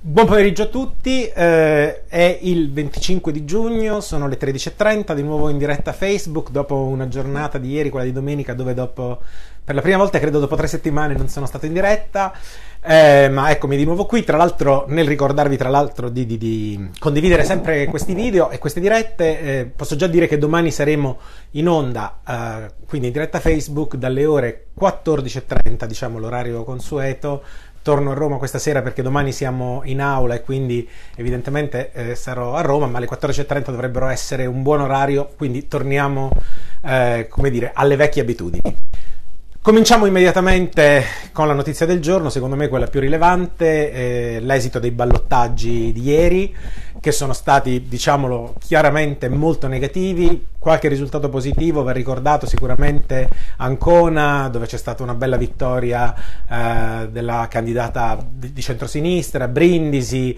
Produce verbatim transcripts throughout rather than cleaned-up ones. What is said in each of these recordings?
Buon pomeriggio a tutti, eh, è il venticinque di giugno, sono le tredici e trenta, di nuovo in diretta Facebook dopo una giornata di ieri, quella di domenica, dove dopo, per la prima volta credo dopo tre settimane non sono stato in diretta, eh, ma eccomi di nuovo qui, tra l'altro nel ricordarvi tra l'altro di, di, di condividere sempre questi video e queste dirette, eh, posso già dire che domani saremo in onda, eh, quindi in diretta Facebook dalle ore quattordici e trenta, diciamo l'orario consueto. Torno a Roma questa sera perché domani siamo in aula e quindi evidentemente eh, sarò a Roma, ma alle quattordici e trenta dovrebbero essere un buon orario, quindi torniamo eh, come dire, alle vecchie abitudini. Cominciamo immediatamente con la notizia del giorno, secondo me quella più rilevante, eh, l'esito dei ballottaggi di ieri, che sono stati, diciamolo chiaramente, molto negativi. Qualche risultato positivo va ricordato sicuramente Ancona, dove c'è stata una bella vittoria eh, della candidata di, di centrosinistra, Brindisi,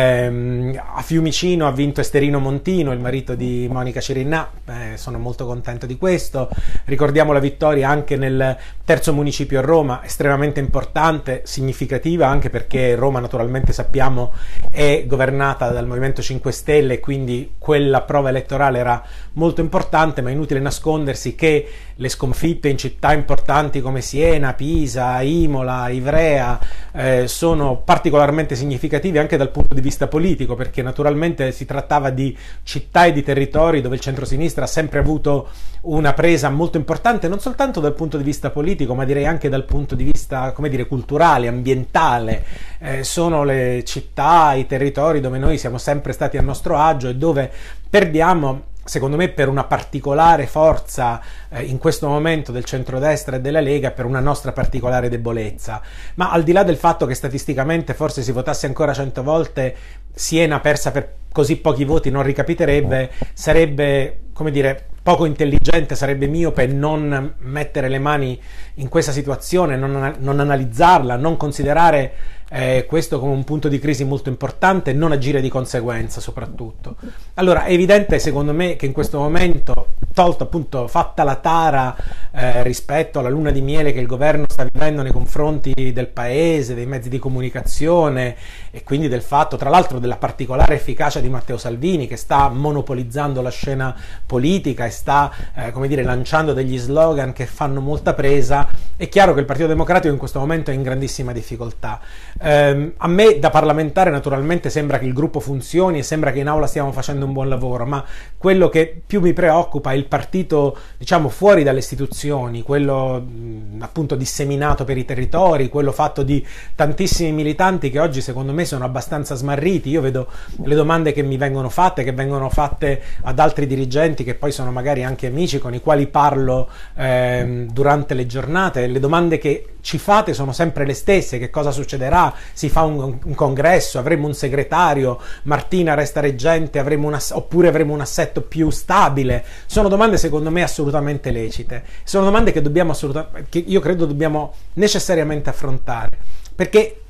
ehm, a Fiumicino ha vinto Esterino Montino, il marito di Monica Cirinnà, eh, sono molto contento di questo. Ricordiamo la vittoria anche nel terzo municipio a Roma, estremamente importante, significativa, anche perché Roma naturalmente sappiamo è governata dal Movimento cinque Stelle, quindi quella prova elettorale era molto importante, ma è inutile nascondersi che le sconfitte in città importanti come Siena, Pisa, Imola, Ivrea eh, sono particolarmente significative anche dal punto di vista politico, perché naturalmente si trattava di città e di territori dove il centrosinistra ha sempre avuto una presa molto importante, non soltanto dal punto di vista politico, ma direi anche dal punto di vista, come dire, culturale, ambientale. Eh, sono le città, i territori dove noi siamo sempre stati a nostro agio e dove perdiamo, secondo me, per una particolare forza eh, in questo momento del centrodestra e della Lega, per una nostra particolare debolezza. Ma al di là del fatto che statisticamente forse si votasse ancora cento volte, Siena persa per così pochi voti non ricapiterebbe, sarebbe, come dire, poco intelligente, sarebbe miope non mettere le mani in questa situazione, non, non analizzarla, non considerare eh, questo come un punto di crisi molto importante e non agire di conseguenza soprattutto. Allora è evidente secondo me che in questo momento, tolto appunto fatta la tara eh, rispetto alla luna di miele che il governo sta vivendo nei confronti del paese, dei mezzi di comunicazione e quindi del fatto tra l'altro della particolare efficacia di Matteo Salvini, che sta monopolizzando la scena politica e sta eh, come dire, lanciando degli slogan che fanno molta presa, è chiaro che il Partito Democratico in questo momento è in grandissima difficoltà. Eh, a me da parlamentare naturalmente sembra che il gruppo funzioni e sembra che in aula stiamo facendo un buon lavoro, ma quello che più mi preoccupa è il partito, diciamo, fuori dalle istituzioni, quello mh, appunto disseminato per i territori, quello fatto di tantissimi militanti che oggi secondo me sono abbastanza smarriti. Io vedo le domande che mi vengono fatte, che vengono fatte ad altri dirigenti che poi sono magari anche amici con i quali parlo eh, durante le giornate. Le domande che ci fate sono sempre le stesse: che cosa succederà? Si fa un, un congresso, avremo un segretario, Martina resta reggente, avremo una, oppure avremo un assetto più stabile? Sono domande secondo me assolutamente lecite, sono domande che dobbiamo assolutamente, che io credo dobbiamo necessariamente affrontare, perché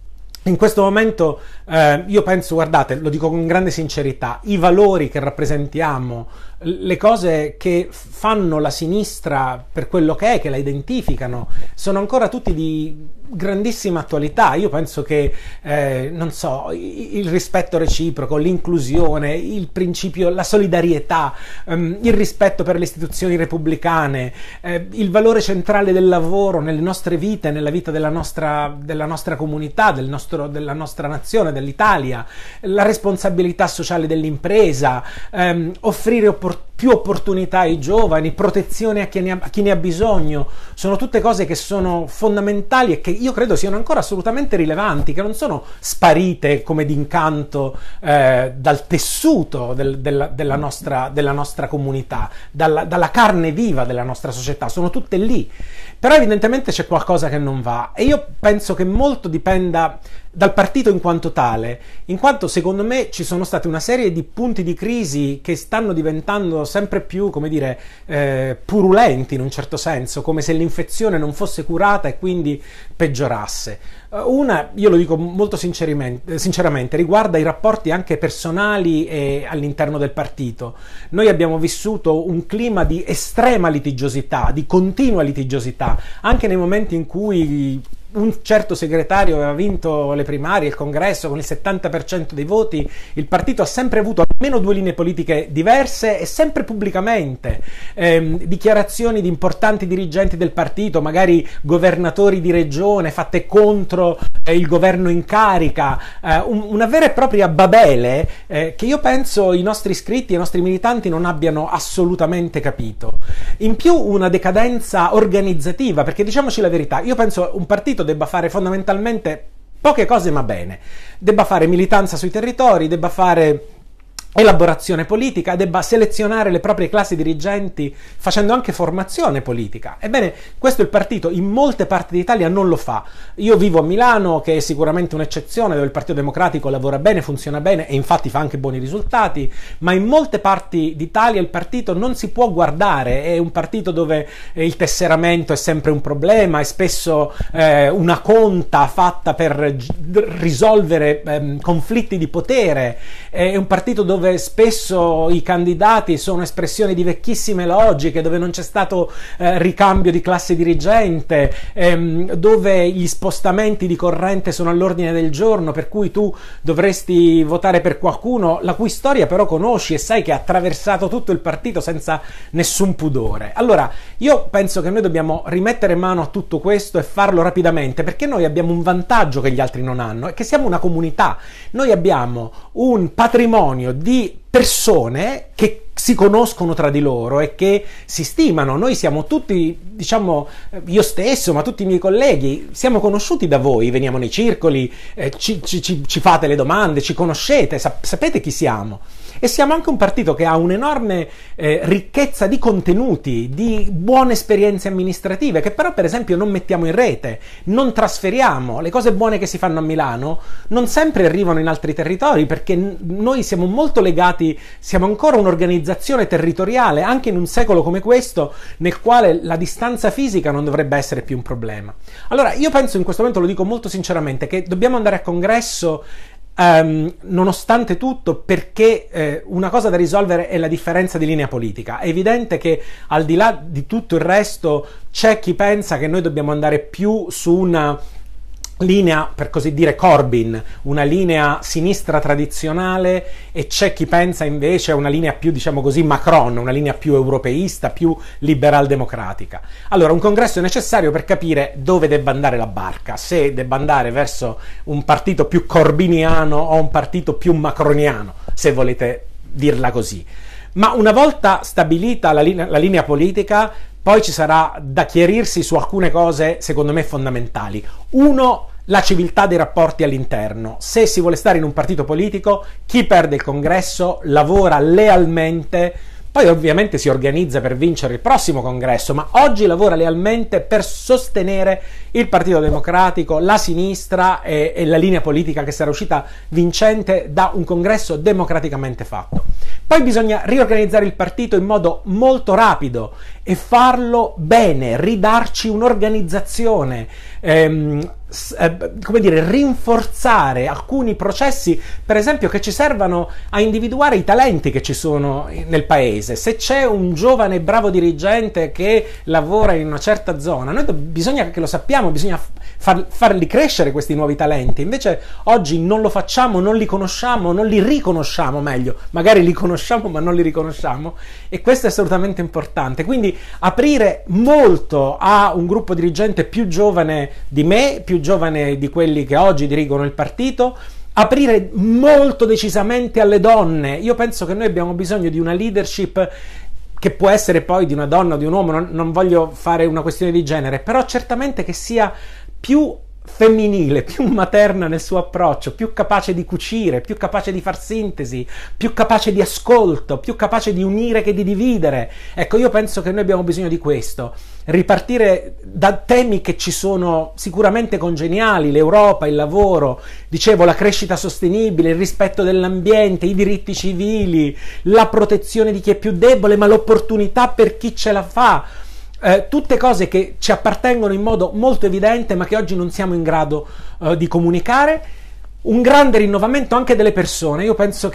in questo momento eh, io penso, guardate, lo dico con grande sincerità, i valori che rappresentiamo, le cose che fanno la sinistra per quello che è, che la identificano, sono ancora tutti di grandissima attualità. Io penso che, eh, non so, il rispetto reciproco, l'inclusione, il principio, la solidarietà, ehm, il rispetto per le istituzioni repubblicane, eh, il valore centrale del lavoro nelle nostre vite, nella vita della nostra, della nostra comunità, del nostro, della nostra nazione, dell'Italia, la responsabilità sociale dell'impresa, ehm, offrire opportunità più opportunità ai giovani, protezione a chi, ne ha, a chi ne ha bisogno, sono tutte cose che sono fondamentali e che io credo siano ancora assolutamente rilevanti, che non sono sparite come d'incanto eh, dal tessuto del, della, della, nostra, della nostra comunità, dalla, dalla carne viva della nostra società, sono tutte lì. Però evidentemente c'è qualcosa che non va e io penso che molto dipenda dal partito in quanto tale, in quanto secondo me ci sono state una serie di punti di crisi che stanno diventando sempre più, come dire, eh, purulenti in un certo senso, come se l'infezione non fosse curata e quindi peggiorasse. Una, io lo dico molto sinceramente, sinceramente, riguarda i rapporti anche personali e all'interno del partito. Noi abbiamo vissuto un clima di estrema litigiosità, di continua litigiosità, anche nei momenti in cui un certo segretario aveva vinto le primarie, il congresso con il settanta per cento dei voti, il partito ha sempre avuto almeno due linee politiche diverse e sempre pubblicamente, ehm, dichiarazioni di importanti dirigenti del partito, magari governatori di regione fatte contro eh, il governo in carica, eh, un, una vera e propria Babele eh, che io penso i nostri iscritti e i nostri militanti non abbiano assolutamente capito. In più una decadenza organizzativa, perché diciamoci la verità, io penso un partito debba fare fondamentalmente poche cose ma bene, debba fare militanza sui territori, debba fare elaborazione politica, debba selezionare le proprie classi dirigenti facendo anche formazione politica. Ebbene, questo il partito in molte parti d'Italia non lo fa. Io vivo a Milano, che è sicuramente un'eccezione, dove il Partito Democratico lavora bene, funziona bene e infatti fa anche buoni risultati, ma in molte parti d'Italia il partito non si può guardare, è un partito dove il tesseramento è sempre un problema, è spesso eh, una conta fatta per risolvere eh, conflitti di potere, è un partito dove spesso i candidati sono espressioni di vecchissime logiche, dove non c'è stato eh, ricambio di classe dirigente, ehm, dove gli spostamenti di corrente sono all'ordine del giorno, per cui tu dovresti votare per qualcuno la cui storia però conosci e sai che ha attraversato tutto il partito senza nessun pudore. Allora, io penso che noi dobbiamo rimettere mano a tutto questo e farlo rapidamente, perché noi abbiamo un vantaggio che gli altri non hanno, è che siamo una comunità. Noi abbiamo un patrimonio di persone che si conoscono tra di loro e che si stimano. Noi siamo tutti, diciamo, io stesso, ma tutti i miei colleghi, siamo conosciuti da voi, veniamo nei circoli, eh, ci, ci, ci fate le domande, ci conoscete, sap- sapete chi siamo. E siamo anche un partito che ha un'enorme eh, ricchezza di contenuti, di buone esperienze amministrative, che però per esempio non mettiamo in rete, non trasferiamo. Le cose buone che si fanno a Milano non sempre arrivano in altri territori, perché n- noi siamo molto legati, siamo ancora un'organizzazione territoriale, anche in un secolo come questo, nel quale la distanza fisica non dovrebbe essere più un problema. Allora, io penso, in questo momento lo dico molto sinceramente, che dobbiamo andare a congresso Um, nonostante tutto, perché eh, una cosa da risolvere è la differenza di linea politica. È evidente che al di là di tutto il resto c'è chi pensa che noi dobbiamo andare più su una linea, per così dire, Corbyn, una linea sinistra tradizionale, e c'è chi pensa invece a una linea più, diciamo così, Macron, una linea più europeista, più liberal democratica. Allora, un congresso è necessario per capire dove debba andare la barca, se debba andare verso un partito più corbiniano o un partito più macroniano, se volete dirla così. Ma una volta stabilita la linea, la linea politica, poi ci sarà da chiarirsi su alcune cose, secondo me, fondamentali. Uno, la civiltà dei rapporti all'interno. Se si vuole stare in un partito politico, chi perde il congresso lavora lealmente, poi ovviamente si organizza per vincere il prossimo congresso, ma oggi lavora lealmente per sostenere il Partito Democratico, la sinistra e, e la linea politica che sarà uscita vincente da un congresso democraticamente fatto. Poi bisogna riorganizzare il partito in modo molto rapido e farlo bene, ridarci un'organizzazione, ehm, come dire, rinforzare alcuni processi, per esempio, che ci servano a individuare i talenti che ci sono nel paese. Se c'è un giovane bravo dirigente che lavora in una certa zona, noi do- bisogna che lo sappiamo, bisogna far- farli crescere questi nuovi talenti. Invece oggi non lo facciamo, non li conosciamo, non li riconosciamo, meglio, magari li conosciamo ma non li riconosciamo, e questo è assolutamente importante. Quindi aprire molto a un gruppo dirigente più giovane di me, più giovane di quelli che oggi dirigono il partito, aprire molto decisamente alle donne. Io penso che noi abbiamo bisogno di una leadership che può essere poi di una donna o di un uomo, non, non voglio fare una questione di genere, però certamente che sia più femminile, più materna nel suo approccio, più capace di cucire, più capace di far sintesi, più capace di ascolto, più capace di unire che di dividere. Ecco, io penso che noi abbiamo bisogno di questo, ripartire da temi che ci sono sicuramente congeniali: l'Europa, il lavoro, dicevo, la crescita sostenibile, il rispetto dell'ambiente, i diritti civili, la protezione di chi è più debole, ma l'opportunità per chi ce la fa. Eh, tutte cose che ci appartengono in modo molto evidente, ma che oggi non siamo in grado eh, di comunicare. Un grande rinnovamento anche delle persone. Io penso che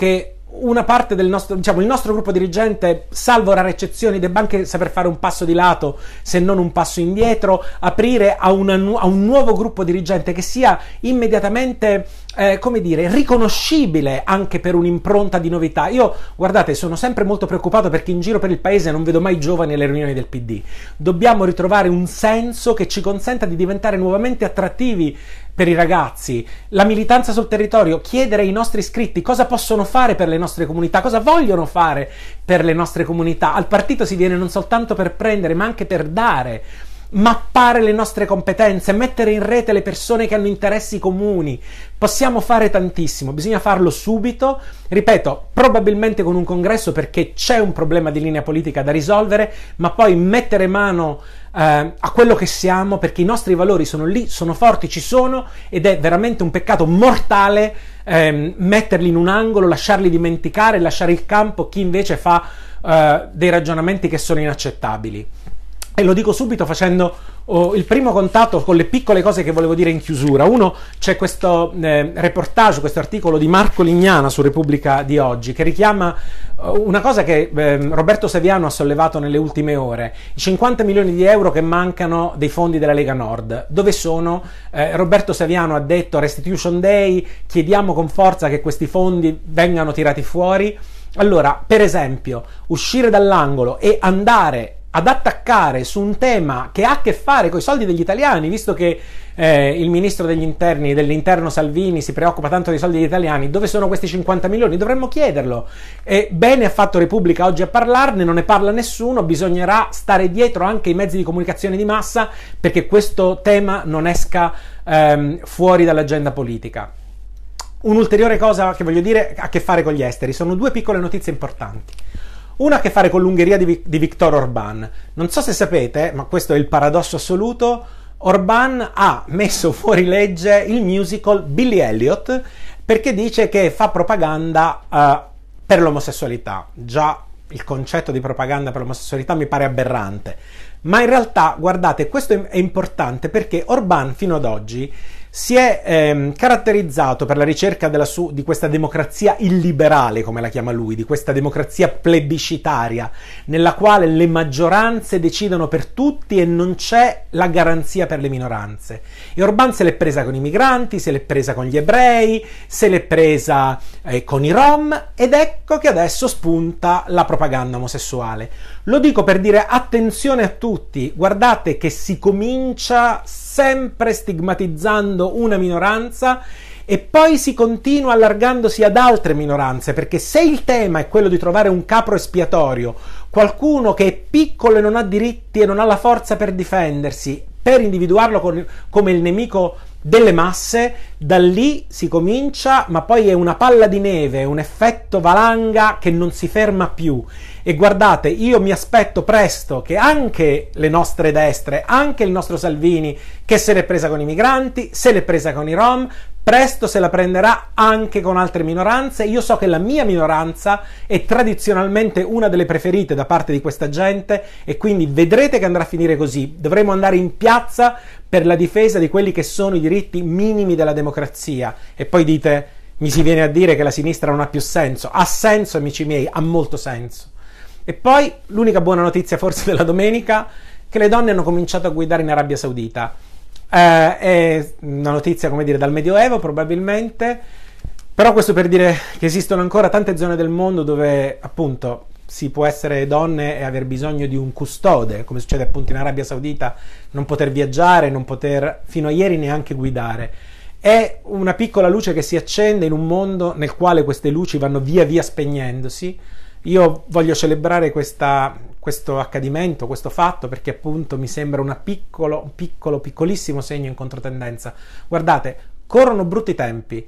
una parte del nostro, diciamo, il nostro gruppo dirigente, salvo rare eccezioni, debba anche saper fare un passo di lato, se non un passo indietro, aprire a, una, a un nuovo gruppo dirigente che sia immediatamente, eh, come dire, riconoscibile anche per un'impronta di novità. Io, guardate, sono sempre molto preoccupato perché in giro per il paese non vedo mai giovani alle riunioni del P D. Dobbiamo ritrovare un senso che ci consenta di diventare nuovamente attrattivi per i ragazzi, la militanza sul territorio, chiedere ai nostri iscritti cosa possono fare per le nostre comunità, cosa vogliono fare per le nostre comunità. Al partito si viene non soltanto per prendere, ma anche per dare, mappare le nostre competenze, mettere in rete le persone che hanno interessi comuni. Possiamo fare tantissimo, bisogna farlo subito, ripeto, probabilmente con un congresso, perché c'è un problema di linea politica da risolvere, ma poi mettere mano eh, a quello che siamo, perché i nostri valori sono lì, sono forti, ci sono, ed è veramente un peccato mortale eh, metterli in un angolo, lasciarli dimenticare, lasciare il campo chi invece fa eh, dei ragionamenti che sono inaccettabili. E lo dico subito facendo oh, il primo contatto con le piccole cose che volevo dire in chiusura. Uno, c'è questo eh, reportage, questo articolo di Marco Lignana su Repubblica di oggi, che richiama uh, una cosa che eh, Roberto Saviano ha sollevato nelle ultime ore: i cinquanta milioni di euro che mancano dei fondi della Lega Nord. Dove sono? Eh, Roberto Saviano ha detto Restitution Day, chiediamo con forza che questi fondi vengano tirati fuori. Allora, per esempio, uscire dall'angolo e andare ad attaccare su un tema che ha a che fare con i soldi degli italiani, visto che eh, il ministro degli interni dell'interno Salvini si preoccupa tanto dei soldi degli italiani, dove sono questi cinquanta milioni? Dovremmo chiederlo. E bene ha fatto Repubblica oggi a parlarne, non ne parla nessuno, bisognerà stare dietro anche i mezzi di comunicazione di massa perché questo tema non esca ehm, fuori dall'agenda politica. Un'ulteriore cosa che voglio dire ha a che fare con gli esteri, sono due piccole notizie importanti. Una ha a che fare con l'Ungheria di, di Viktor Orbán. Non so se sapete, ma questo è il paradosso assoluto, Orbán ha messo fuori legge il musical Billy Elliot perché dice che fa propaganda uh, per l'omosessualità. Già il concetto di propaganda per l'omosessualità mi pare aberrante. Ma in realtà, guardate, questo è importante perché Orbán fino ad oggi si è ehm, caratterizzato per la ricerca della su- di questa democrazia illiberale, come la chiama lui, di questa democrazia plebiscitaria, nella quale le maggioranze decidono per tutti e non c'è la garanzia per le minoranze. E Orbán se l'è presa con i migranti, se l'è presa con gli ebrei, se l'è presa eh, con i rom, ed ecco che adesso spunta la propaganda omosessuale. Lo dico per dire attenzione a tutti, guardate che si comincia sempre stigmatizzando una minoranza e poi si continua allargandosi ad altre minoranze, perché se il tema è quello di trovare un capro espiatorio, qualcuno che è piccolo e non ha diritti e non ha la forza per difendersi, per individuarlo con, come il nemico delle masse, da lì si comincia, ma poi è una palla di neve, è un effetto valanga che non si ferma più. E guardate, io mi aspetto presto che anche le nostre destre, anche il nostro Salvini, che se l'è presa con i migranti, se l'è presa con i rom, presto se la prenderà anche con altre minoranze. Io so che la mia minoranza è tradizionalmente una delle preferite da parte di questa gente e quindi vedrete che andrà a finire così. Dovremo andare in piazza per la difesa di quelli che sono i diritti minimi della democrazia. E poi dite, mi si viene a dire che la sinistra non ha più senso. Ha senso, amici miei, ha molto senso. E poi l'unica buona notizia forse della domenica, che le donne hanno cominciato a guidare in Arabia Saudita. Eh, è una notizia, come dire, dal Medioevo probabilmente, però questo per dire che esistono ancora tante zone del mondo dove appunto si può essere donne e aver bisogno di un custode, come succede appunto in Arabia Saudita, non poter viaggiare, non poter fino a ieri neanche guidare. È una piccola luce che si accende in un mondo nel quale queste luci vanno via via spegnendosi. Io voglio celebrare questa, questo accadimento, questo fatto, perché appunto mi sembra una piccolo, un piccolo, piccolissimo segno in controtendenza. Guardate, corrono brutti tempi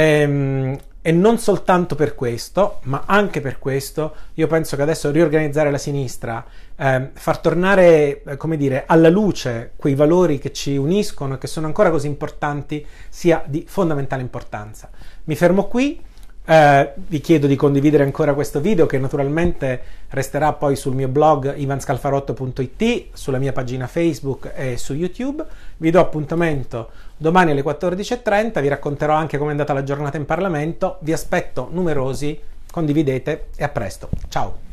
ehm, e non soltanto per questo, ma anche per questo, io penso che adesso riorganizzare la sinistra, ehm, far tornare, eh, come dire, alla luce quei valori che ci uniscono e che sono ancora così importanti, sia di fondamentale importanza. Mi fermo qui. Uh, vi chiedo di condividere ancora questo video, che naturalmente resterà poi sul mio blog ivan scalfarotto punto it, sulla mia pagina Facebook e su YouTube. Vi do appuntamento domani alle quattordici e trenta, vi racconterò anche come è andata la giornata in Parlamento. Vi aspetto numerosi condividete e a presto. Ciao!